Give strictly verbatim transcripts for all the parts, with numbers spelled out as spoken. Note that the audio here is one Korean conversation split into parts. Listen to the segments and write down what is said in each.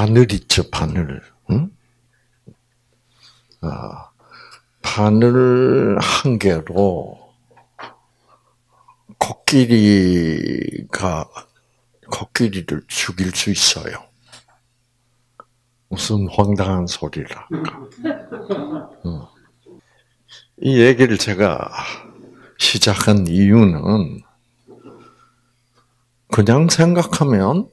바늘 있죠, 바늘. 응? 아, 바늘 한 개로 코끼리가 코끼리를 죽일 수 있어요. 무슨 황당한 소리라. 응. 이 얘기를 제가 시작한 이유는 그냥 생각하면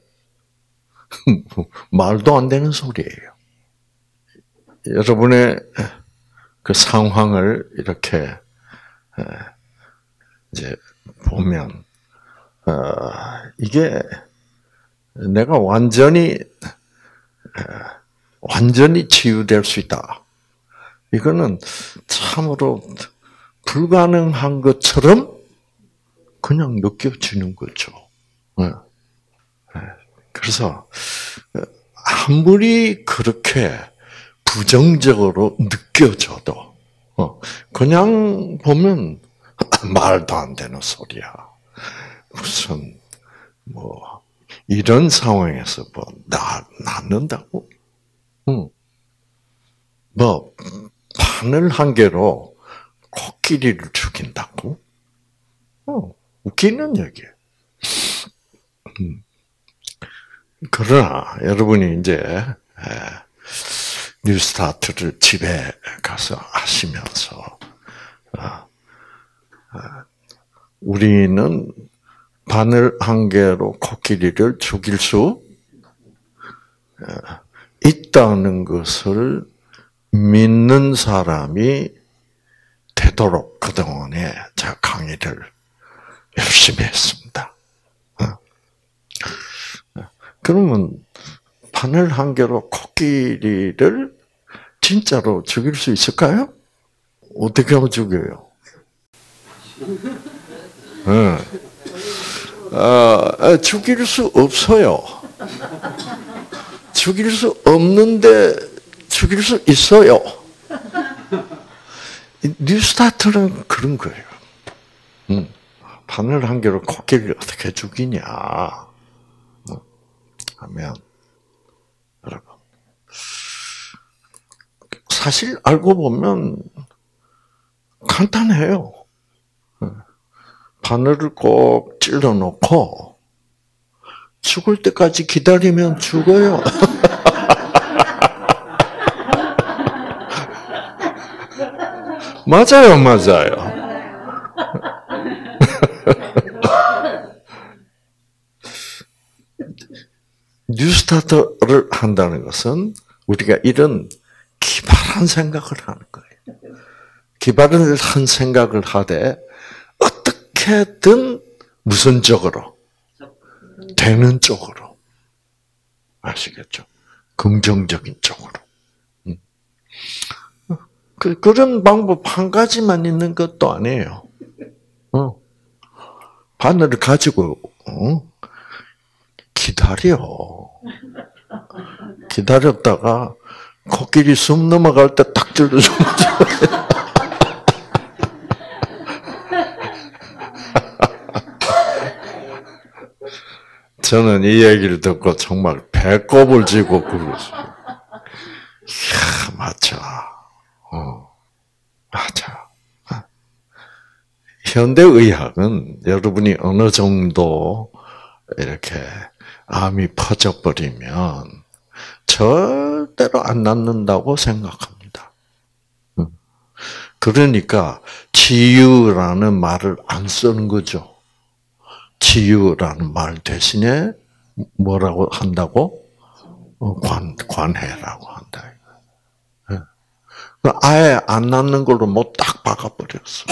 말도 안 되는 소리예요. 여러분의 그 상황을 이렇게 이제 보면 이게 내가 완전히 완전히 치유될 수 있다. 이거는 참으로 불가능한 것처럼 그냥 느껴지는 거죠. 그래서 아무리 그렇게 부정적으로 느껴져도 그냥 보면 말도 안 되는 소리야. 무슨 뭐 이런 상황에서 뭐 나 낫는다고? 응. 뭐 바늘 한 개로 코끼리를 죽인다고? 어, 웃기는 얘기. 음. 그러나 여러분이 이제 뉴스타트를 집에 가서 하시면서 우리는 바늘 한 개로 코끼리를 죽일 수 있다는 것을 믿는 사람이 되도록 그동안에 제가 강의를 열심히 했습니다. 그러면 바늘 한 개로 코끼리를 진짜로 죽일 수 있을까요? 어떻게 하면 죽여요? 네. 아, 죽일 수 없어요. 죽일 수 없는데 죽일 수 있어요. 뉴스타트는 그런 거예요. 음. 바늘 한 개로 코끼리를 어떻게 죽이냐 하면 여러분 사실 알고 보면 간단해요. 바늘을 꼭 찔러 놓고 죽을 때까지 기다리면 죽어요. 맞아요, 맞아요. 뉴스타트를 한다는 것은 우리가 이런 기발한 생각을 하는 거예요. 기발한 생각을 하되 어떻게든 무선적으로 되는 쪽으로 아시겠죠? 긍정적인 쪽으로. 그 그런 방법 한 가지만 있는 것도 아니에요. 어. 바늘을 가지고 어? 기다려. 기다렸다가 코끼리 숨 넘어갈 때 딱 찔러주면 저는 이 얘기를 듣고 정말 배꼽을 쥐고 그러죠. 이야, 맞아. 어, 맞아. 현대의학은 여러분이 어느 정도 이렇게 암이 퍼져버리면 절대로 안 낫는다고 생각합니다. 그러니까 치유라는 말을 안 쓰는 거죠. 치유라는 말 대신에 뭐라고 한다고? 관, 관해라고 한다. 아예 안 낫는 걸로 뭐 딱 박아버렸어.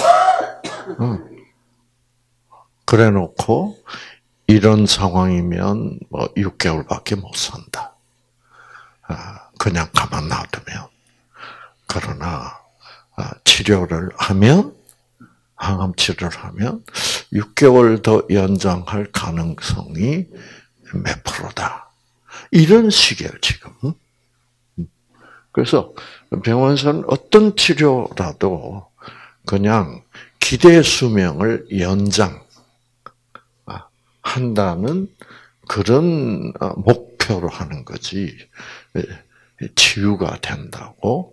그래 놓고 이런 상황이면 뭐 육 개월밖에 못 산다. 그냥 가만 놔두면. 그러나 치료를 하면 항암 치료를 하면 육 개월 더 연장할 가능성이 몇 프로다. 이런 식이에요, 지금. 그래서 병원에서는 어떤 치료라도 그냥 기대 수명을 연장 한다는 그런 목표 목표로 하는 거지, 치유가 된다고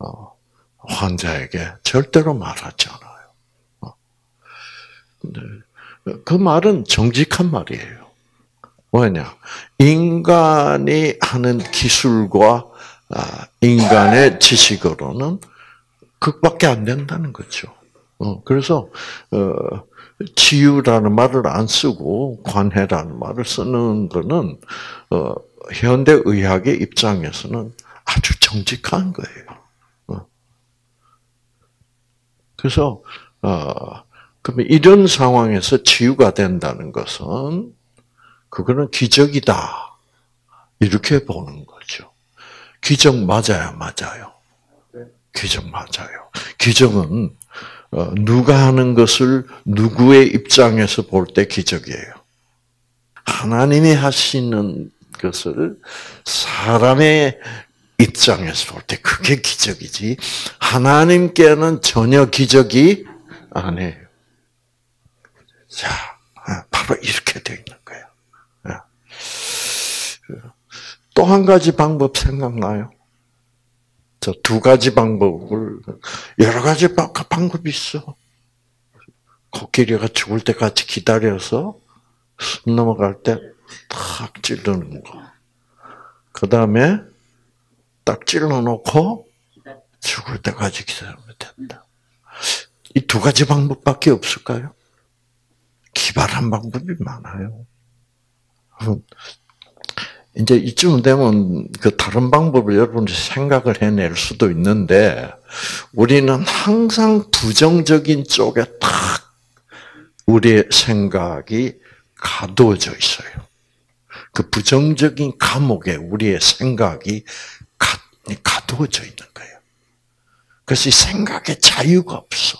환자에게 절대로 말하지 않아요. 근데 그 말은 정직한 말이에요. 뭐냐? 인간이 하는 기술과 인간의 지식으로는 그것밖에 안 된다는 거죠. 그래서 치유라는 말을 안 쓰고 관해라는 말을 쓰는 거는 현대 의학의 입장에서는 아주 정직한 거예요. 그래서 그러면 이런 상황에서 치유가 된다는 것은 그거는 기적이다. 이렇게 보는 거죠. 기적 맞아요, 맞아요. 기적 맞아요. 기적은 누가 하는 것을 누구의 입장에서 볼 때 기적이에요. 하나님이 하시는 것을 사람의 입장에서 볼 때 그게 기적이지. 하나님께는 전혀 기적이 아니에요. 자, 바로 이렇게 되어 있는 거예요. 또 한 가지 방법 생각나요? 저 두 가지 방법을, 여러 가지 방법이 있어. 코끼리가 죽을 때까지 기다려서 숨 넘어갈 때 탁 찌르는 거. 그 다음에 딱 찔러놓고 죽을 때까지 기다리면 된다. 이 두 가지 방법밖에 없을까요? 기발한 방법이 많아요. 이제 이쯤 되면 그 다른 방법을 여러분이 생각을 해낼 수도 있는데, 우리는 항상 부정적인 쪽에 딱 우리의 생각이 가두어져 있어요. 그 부정적인 감옥에 우리의 생각이 가두어져 있는 거예요. 그래서 이 생각에 자유가 없어.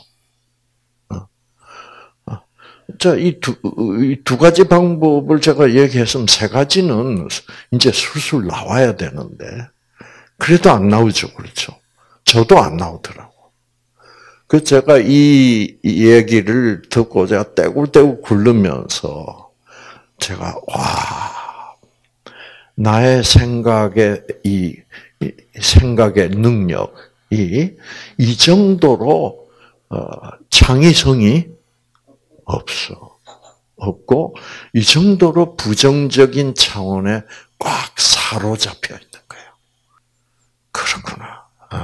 자, 이 두, 이 두 가지 방법을 제가 얘기했으면 세 가지는 이제 술술 나와야 되는데, 그래도 안 나오죠. 그렇죠? 저도 안 나오더라고. 그 제가 이 얘기를 듣고 제가 떼굴떼굴 굴르면서 제가, 와, 나의 생각의 이, 이 생각의 능력이 이 정도로 어, 창의성이 없어. 없고, 이 정도로 부정적인 차원에 꽉 사로잡혀 있는 거예요. 그렇구나.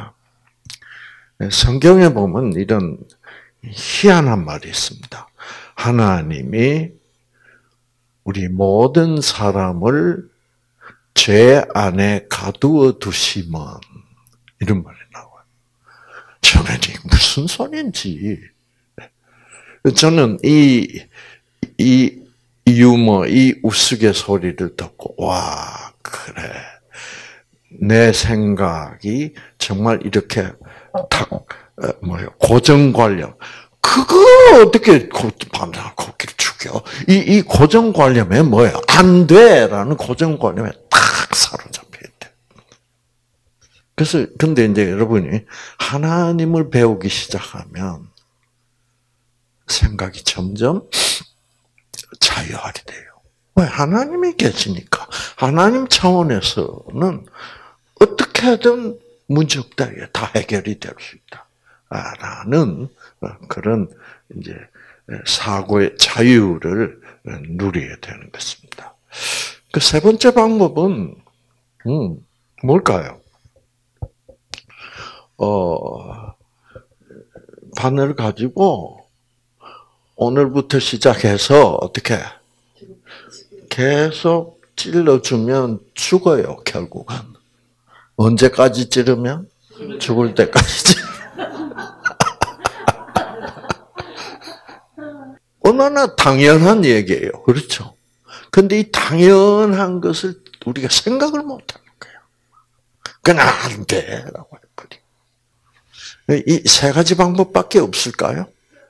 성경에 보면 이런 희한한 말이 있습니다. 하나님이 우리 모든 사람을 죄 안에 가두어 두시면, 이런 말이 나와요. 저는 이게 무슨 소리인지. 저는 이, 이 유머, 이 우스갯소리를 듣고, 와, 그래. 내 생각이 정말 이렇게 딱, 뭐예요, 고정관념. 그거 어떻게 밤새 코끼리 죽여? 이, 이 고정관념에 뭐예요? 안 돼! 라는 고정관념에 딱 사로잡혀 있대. 그래서, 근데 이제 여러분이 하나님을 배우기 시작하면 생각이 점점 자유하게 돼요. 왜? 하나님이 계시니까. 하나님 차원에서는 어떻게든 문제없다. 다 해결이 될 수 있다. 라는 그런 이제 사고의 자유를 누리게 되는 것입니다. 그 세 번째 방법은, 음, 뭘까요? 어, 바늘 가지고 오늘부터 시작해서 어떻게 계속 찔러주면 죽어요, 결국은. 언제까지 찌르면? 죽을 때까지 찌르면. 얼마나 당연한 얘기예요. 그렇죠? 근데 이 당연한 것을 우리가 생각을 못하는 거예요. 그냥 안 돼. 라고 해버려. 이 세 가지 방법밖에 없을까요?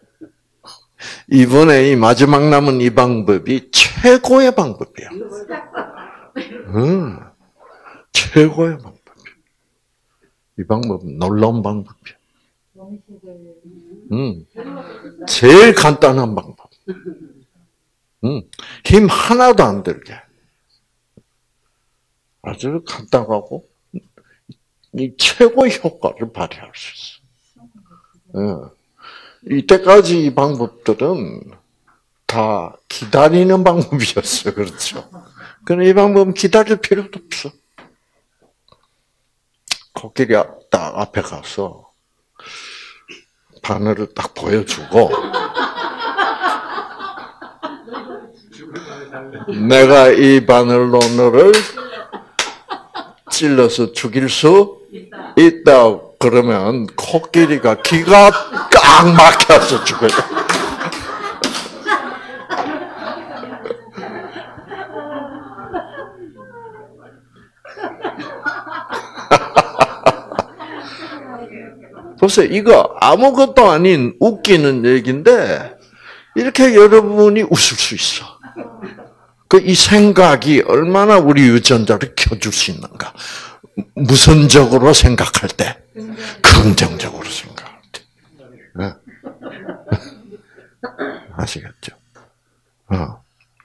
이번에 이 마지막 남은 이 방법이 최고의 방법이야. 응. 최고의 방법이야. 이 방법은 놀라운 방법이야. 응. 제일 간단한 방법. 응. 힘 하나도 안 들게. 아주 간단하고 이 최고의 효과를 발휘할 수 있어. 이때까지 이 방법들은 다 기다리는 방법이었어요. 그렇죠? 그런데 이 방법은 기다릴 필요도 없어. 코끼리 딱 앞에 가서 바늘을 딱 보여주고 내가 이 바늘로 너를 찔러서 죽일 수 있다. 그러면 코끼리가 기가 꽉 막혀서 죽어요. 보세요. 이거 아무것도 아닌 웃기는 얘기인데 이렇게 여러분이 웃을 수 있어. 그 이 생각이 얼마나 우리 유전자를 켜줄 수 있는가. 무선적으로 생각할 때, 긍정적으로 생각할 때. 네. 아시겠죠? 어.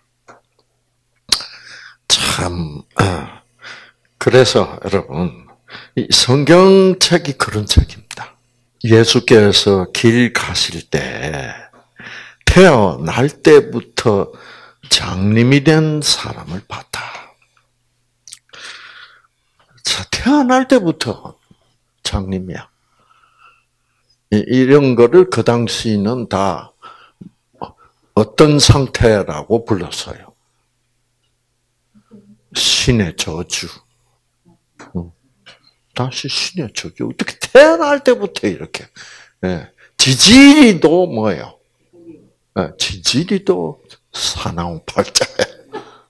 참, 어. 그래서 여러분, 이 성경책이 그런 책입니다. 예수께서 길 가실 때, 태어날 때부터 장님이 된 사람을 봤다. 자, 태어날 때부터 장님이야. 이런 거를 그 당시는 다 어떤 상태라고 불렀어요? 신의 저주. 다시 신의 저주. 어떻게 태어날 때부터 이렇게. 지지리도 뭐예요? 지지리도 사나운 팔자예요.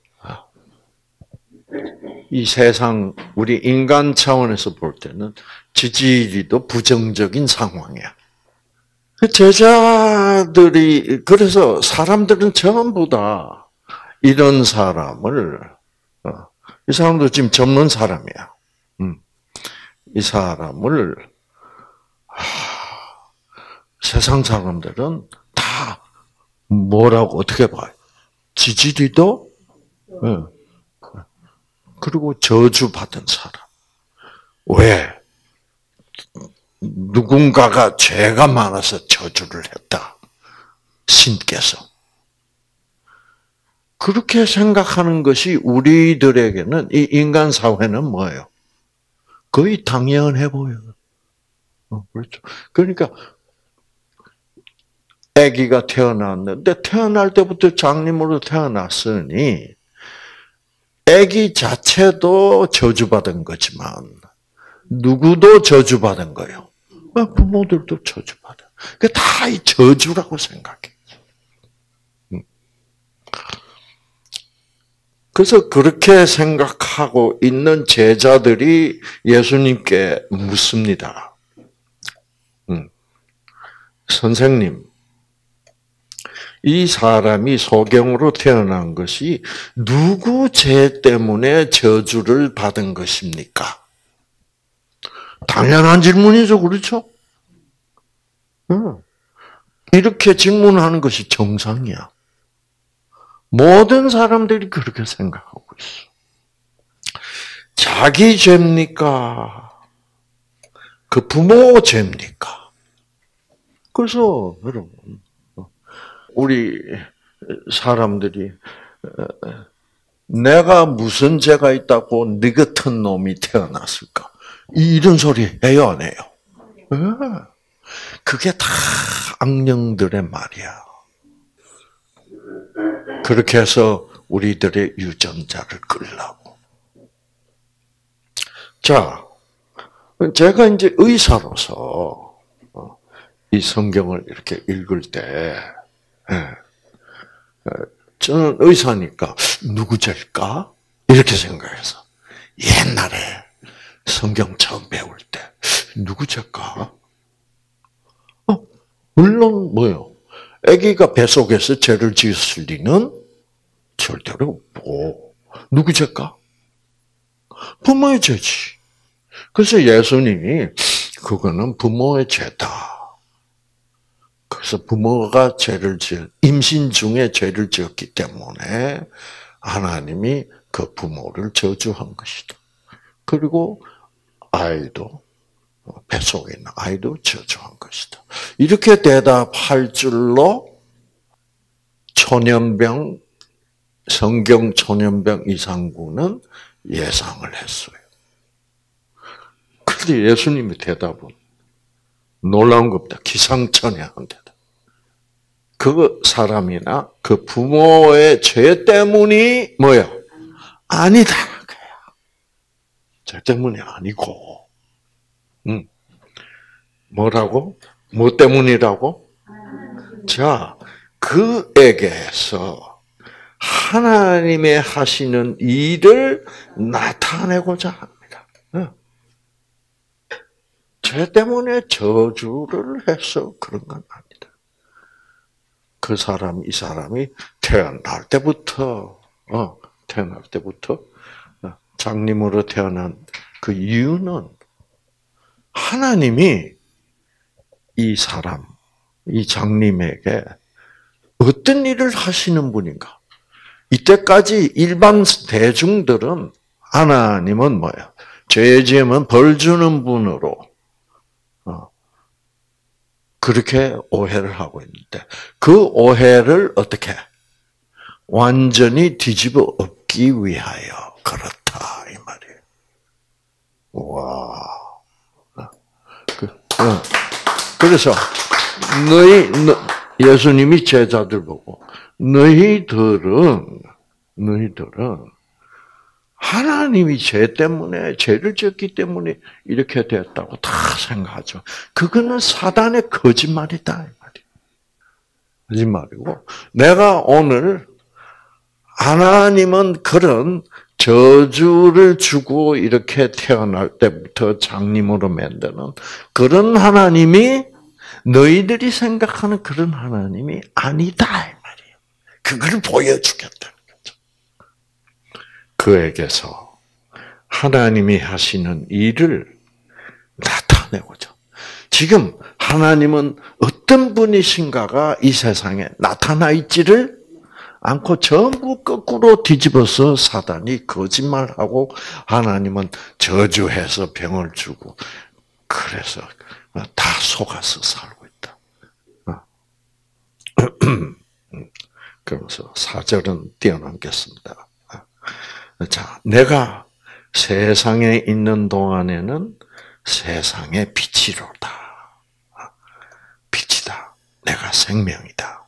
이 세상 우리 인간 차원에서 볼 때는 지지리도 부정적인 상황이야. 제자들이 그래서 사람들은 전부 다 이런 사람을 이 사람도 지금 젊은 사람이야. 이 사람을 하, 세상 사람들은 다 뭐라고 어떻게 봐요? 지지리도 네. 그리고 저주받은 사람. 왜? 누군가가 죄가 많아서 저주를 했다. 신께서. 그렇게 생각하는 것이 우리들에게는 이 인간 사회는 뭐예요? 거의 당연해 보여요. 어, 그렇죠. 그러니까 아기가 태어났는데 태어날 때부터 장님으로 태어났으니 아기 자체도 저주받은 거지만 누구도 저주받은 거예요. 부모들도 저주받아. 그 다 이 저주라고 생각해. 그래서 그렇게 생각하고 있는 제자들이 예수님께 묻습니다. 음. 선생님, 이 사람이 소경으로 태어난 것이 누구 죄 때문에 저주를 받은 것입니까? 당연한 질문이죠, 그렇죠? 이렇게 질문하는 것이 정상이야. 모든 사람들이 그렇게 생각하고 있어. 자기 죄입니까? 그 부모 죄입니까? 그래서 여러분, 우리 사람들이 내가 무슨 죄가 있다고 네 같은 놈이 태어났을까? 이런 소리 해요, 안 해요? 그게 다 악령들의 말이야. 그렇게 해서 우리들의 유전자를 끌라고. 자, 제가 이제 의사로서 이 성경을 이렇게 읽을 때, 저는 의사니까 누구 죄일까? 이렇게 생각해서 옛날에 성경 처음 배울 때 누구 죄일까? 어, 물론 뭐요? 아기가 뱃속에서 죄를 지었을 리는 절대로 없고 누구 죄일까? 부모의 죄지. 그래서 예수님이 그거는 부모의 죄다. 그래서 부모가 죄를 지어 임신 중에 죄를 지었기 때문에 하나님이 그 부모를 저주한 것이다. 그리고 아이도, 뱃속에 있는 아이도 저주한 것이다. 이렇게 대답할 줄로 초년병, 성경 초년병 이상구는 예상을 했어요. 그런데 예수님의 대답은 놀라운 겁니다. 기상천외한 대답. 그 사람이나 그 부모의 죄 때문이 뭐야? 아니다. 죄 때문이 아니고, 음. 뭐라고? 뭐 때문이라고? 자, 그에게서 하나님의 하시는 일을 나타내고자 합니다. 죄 때문에 저주를 해서 그런 건 아니다. 그 사람, 이 사람이 태어날 때부터, 어, 태어날 때부터 장님으로 태어난 그 이유는 하나님이 이 사람, 이 장님에게 어떤 일을 하시는 분인가? 이때까지 일반 대중들은 하나님은 뭐야? 죄 지으면 벌 주는 분으로 그렇게 오해를 하고 있는데 그 오해를 어떻게 완전히 뒤집어 엎기 위하여 그렇다 이 말이에요. 와, 그, 어. 그래서 너희 너, 예수님이 제자들 보고 너희들은 너희들은 하나님이 죄 때문에 죄를 지었기 때문에 이렇게 됐다고 다 생각하죠. 그거는 사단의 거짓말이다 이 말이에요. 거짓말이고 내가 오늘 하나님은 그런 저주를 주고 이렇게 태어날 때부터 장님으로 만드는 그런 하나님이 너희들이 생각하는 그런 하나님이 아니다 이 말이에요. 그걸 보여주겠다는 거죠. 그에게서 하나님이 하시는 일을 나타내고자. 지금 하나님은 어떤 분이신가가 이 세상에 나타나 있지를 않고 전부 거꾸로 뒤집어서 사단이 거짓말하고 하나님은 저주해서 병을 주고 그래서 다 속아서 살고 있다. 그러면서 사 절은 띄어넘겠습니다. 자, 내가 세상에 있는 동안에는 세상의 빛이로다. 빛이다. 내가 생명이다.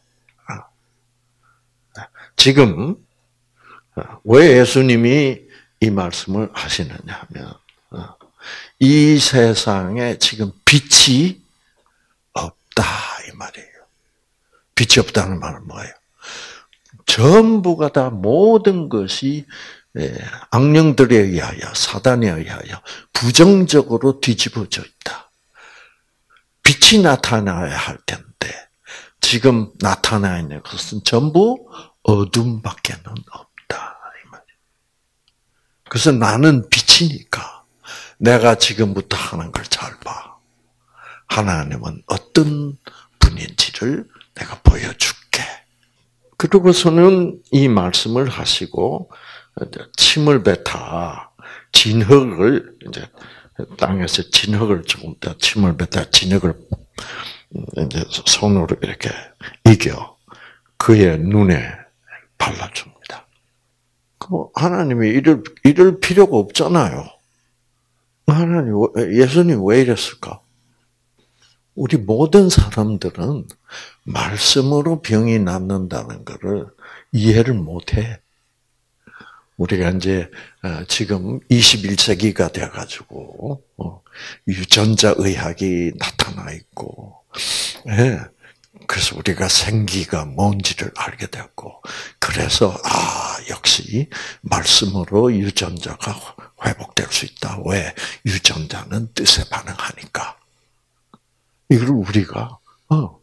지금 왜 예수님이 이 말씀을 하시느냐 하면 이 세상에 지금 빛이 없다 이 말이에요. 빛이 없다는 말은 뭐예요? 전부가 다 모든 것이 악령들에 의하여 사단에 의하여 부정적으로 뒤집어져 있다. 빛이 나타나야 할 텐데 지금 나타나 있는 것은 전부 어둠밖에는 없다 이 말이에요. 그래서 나는 빛이니까 내가 지금부터 하는 걸 잘 봐. 하나님은 어떤 분인지를 내가 보여줄게. 그러고서는 이 말씀을 하시고 침을 뱉어 진흙을 이제 땅에서 진흙을 조금 더 침을 뱉어 진흙을 이제 손으로 이렇게 이겨 그의 눈에 발라줍니다. 그 하나님이 이럴 이럴 필요가 없잖아요. 하나님 예수님 왜 이랬을까? 우리 모든 사람들은 말씀으로 병이 낫는다는 것을 이해를 못해. 우리가 이제 지금 이십일 세기가 돼가지고 유전자 의학이 나타나 있고, 그래서 우리가 생기가 뭔지를 알게 됐고, 그래서 아 역시 말씀으로 유전자가 회복될 수 있다. 왜? 유전자는 뜻에 반응하니까. 이걸 우리가 어, 어,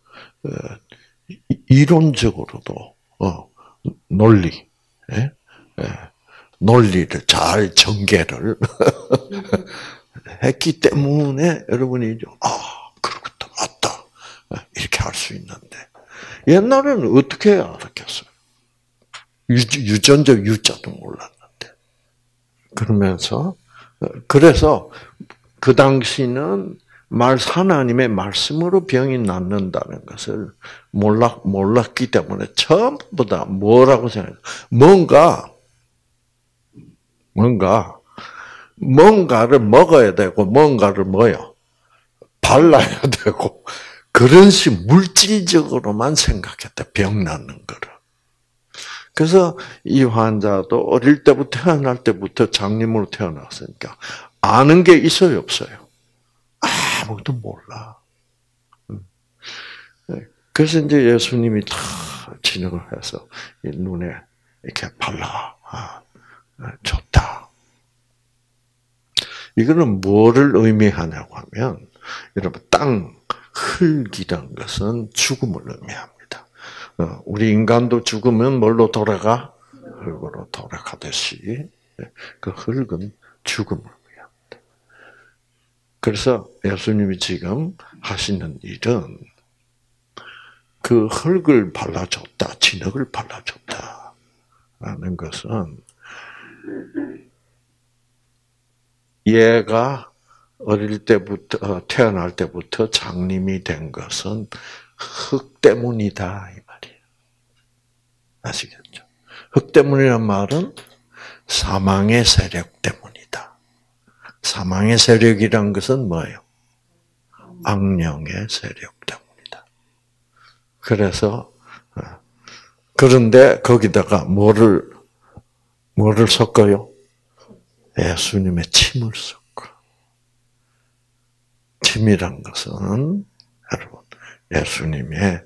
이론적으로도 어, 논리, 예? 예, 논리를 잘 전개를 했기 때문에 여러분이 아 그렇겠다 맞다 이렇게 할 수 있는데 옛날에는 어떻게 알았겠어요? 유, 유전자 유자도 몰랐는데 그러면서 그래서 그 당시는 말 하나님의 말씀으로 병이 낫는다는 것을 몰랐 몰랐기 때문에 전부 다 뭐라고 생각해요? 뭔가 뭔가 뭔가를 먹어야 되고 뭔가를 뭐요? 발라야 되고 그런 식 물질적으로만 생각했다. 병 낫는 거를. 그래서 이 환자도 어릴 때부터 태어날 때부터 장님으로 태어났으니까 아는 게 있어요, 없어요? 아무것도 몰라. 그래서 이제 예수님이 다 진행을 해서 눈에 이렇게 발라 줬다. 이거는 뭐를 의미하냐고 하면, 여러분, 땅, 흙이란 것은 죽음을 의미합니다. 우리 인간도 죽으면 뭘로 돌아가? 흙으로 돌아가듯이 그 흙은 죽음을 의미합니다. 그래서 예수님이 지금 하시는 일은 그 흙을 발라줬다, 진흙을 발라줬다라는 것은 얘가 어릴 때부터, 태어날 때부터 장님이 된 것은 흙 때문이다, 이 말이에요. 아시겠죠? 흙 때문이란 말은 사망의 세력 때문이다. 사망의 세력이란 것은 뭐예요? 악령의 세력 때문이다. 그래서, 그런데 거기다가 뭐를, 뭐를 섞어요? 예수님의 침을 섞어. 침이란 것은 여러분 예수님의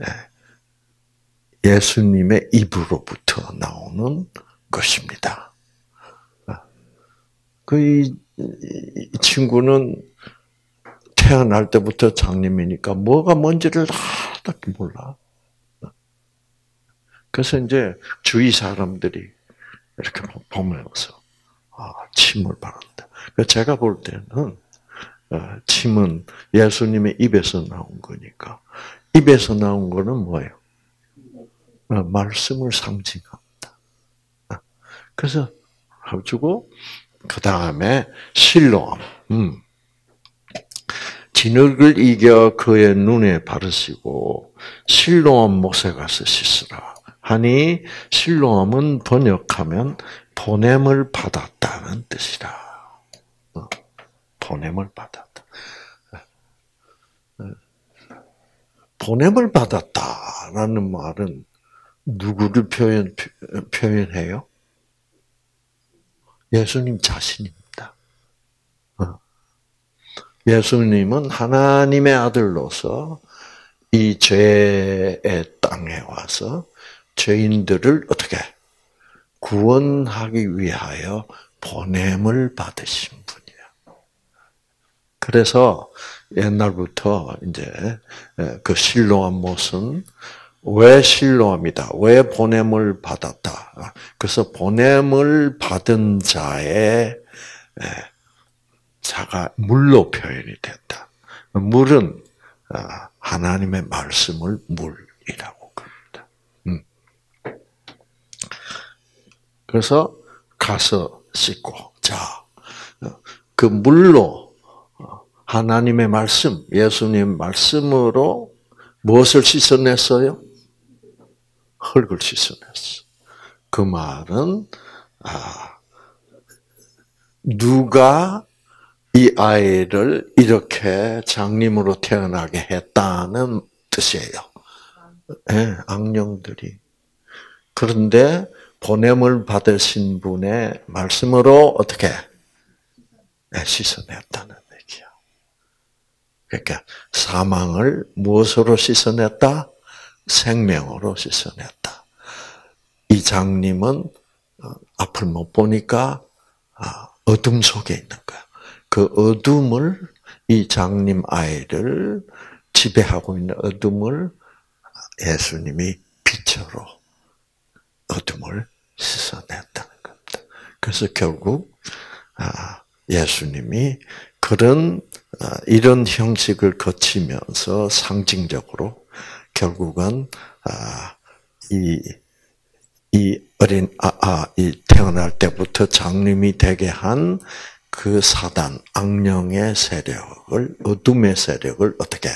예수님의 입으로부터 나오는 것입니다. 그 이 친구는 태어날 때부터 장님이니까 뭐가 뭔지를 하나도 몰라. 그래서 이제 주위 사람들이 이렇게 보면서 아, 침을 바른다. 제가 볼 때는 침은 예수님의 입에서 나온 거니까 입에서 나온 거는 뭐예요? 말씀을 상징합니다. 그래서 해주고 그 다음에 실로암, 음. 진흙을 이겨 그의 눈에 바르시고 실로암 못에 가서 씻으라 하니 실로암은 번역하면 보냄을 받았다는 뜻이라. 보냄을 받았다. 보냄을 받았다라는 말은 누구를 표현, 표현해요? 예수님 자신입니다. 예수님은 하나님의 아들로서 이 죄의 땅에 와서 죄인들을 어떻게 구원하기 위하여 보냄을 받으신 분이에요. 그래서 옛날부터 이제 그 실로암 못은 왜 실로암이다? 왜 보냄을 받았다? 그래서 보냄을 받은 자의 자가 물로 표현이 된다. 물은 하나님의 말씀을 물이라고 합니다. 음. 그래서 가서 씻고 자, 그 물로 하나님의 말씀, 예수님 말씀으로 무엇을 씻어냈어요? 흙을 씻어냈어. 그 말은 아, 누가 이 아이를 이렇게 장님으로 태어나게 했다는 뜻이에요. 네, 악령들이. 그런데 보냄을 받으신 분의 말씀으로 어떻게 씻어냈다는 얘기야. 그러니까 사망을 무엇으로 씻어냈다? 생명으로 씻어냈다. 이 장님은 앞을 못 보니까 어둠 속에 있는 거야. 그 어둠을, 이 장님 아이를 지배하고 있는 어둠을 예수님이 빛으로 어둠을 씻어냈다는 겁니다. 그래서 결국 예수님이 그런 이런 형식을 거치면서 상징적으로 결국은 이, 이 어린 아, 아, 이 태어날 때부터 장님이 되게 한 그 사단, 악령의 세력을, 어둠의 세력을 어떻게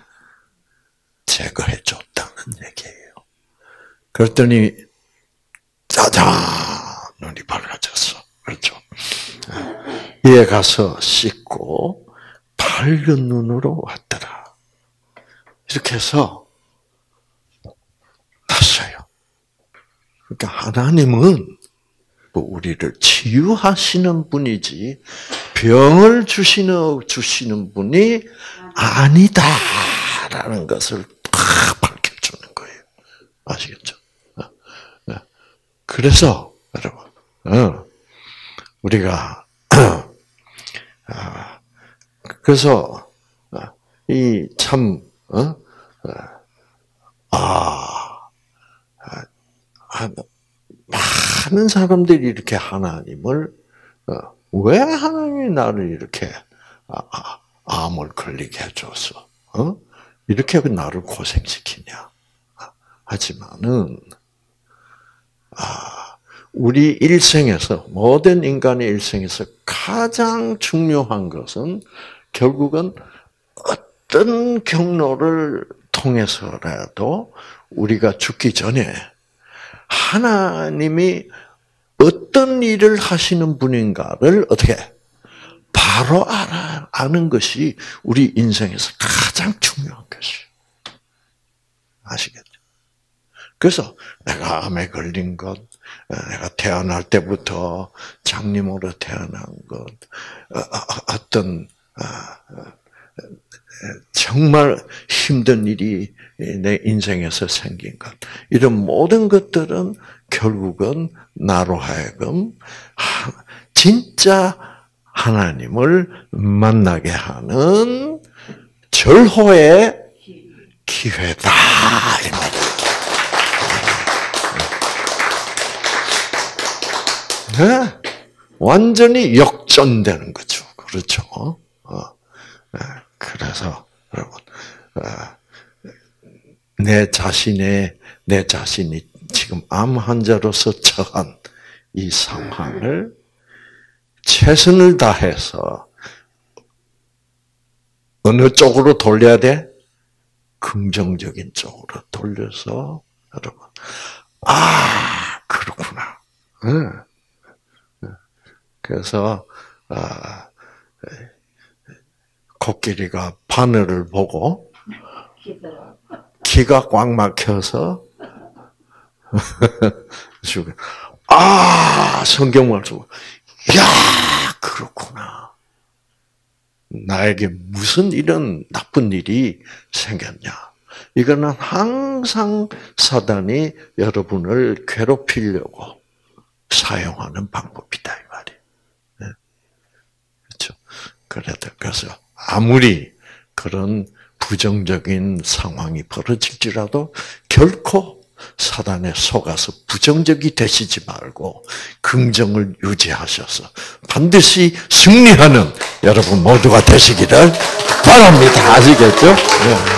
제거해 줬다는 얘기예요. 그랬더니 짜잔! 눈이 밝아졌어. 그렇죠? 이에 가서 씻고 밝은 눈으로 왔더라. 이렇게 해서 났어요. 그러니까 하나님은 우리를 치유하시는 분이지 병을 주시는 주시는 분이 아니다라는 것을 딱 밝혀주는 거예요. 아시겠죠? 그래서 여러분, 우리가 그래서 이 참 아, 많은 사람들이 이렇게 하나님을 왜 하나님이 나를 이렇게 암을 걸리게 해줘서 이렇게 나를 고생시키냐? 하지만은 우리 일생에서 모든 인간의 일생에서 가장 중요한 것은 결국은 어떤 경로를 통해서라도 우리가 죽기 전에 하나님이 어떤 일을 하시는 분인가를 어떻게 바로 알아, 아는 것이 우리 인생에서 가장 중요한 것이에요. 아시겠죠? 그래서 내가 암에 걸린 것, 내가 태어날 때부터 장님으로 태어난 것, 어떤 정말 힘든 일이 내 인생에서 생긴 것, 이런 모든 것들은 결국은 나로 하여금 진짜 하나님을 만나게 하는 절호의 기회다. 네? 완전히 역전되는 거죠. 그렇죠? 어. 그래서 여러분, 내 자신의 내 자신이 지금 암 환자로서 처한 이 상황을 최선을 다해서 어느 쪽으로 돌려야 돼? 긍정적인 쪽으로 돌려서 여러분, 아 그렇구나. 그래서 아, 코끼리가 바늘을 보고 기가 꽉 막혀서 아 성경 말씀, 야 그렇구나. 나에게 무슨 이런 나쁜 일이 생겼냐? 이거는 항상 사단이 여러분을 괴롭히려고 사용하는 방법이다 이 말이에요. 네? 그렇죠? 그래도 그래서 아무리 그런 부정적인 상황이 벌어질지라도 결코 사단에 속아서 부정적이 되시지 말고 긍정을 유지하셔서 반드시 승리하는 여러분 모두가 되시기를 바랍니다. 아시겠죠? 네.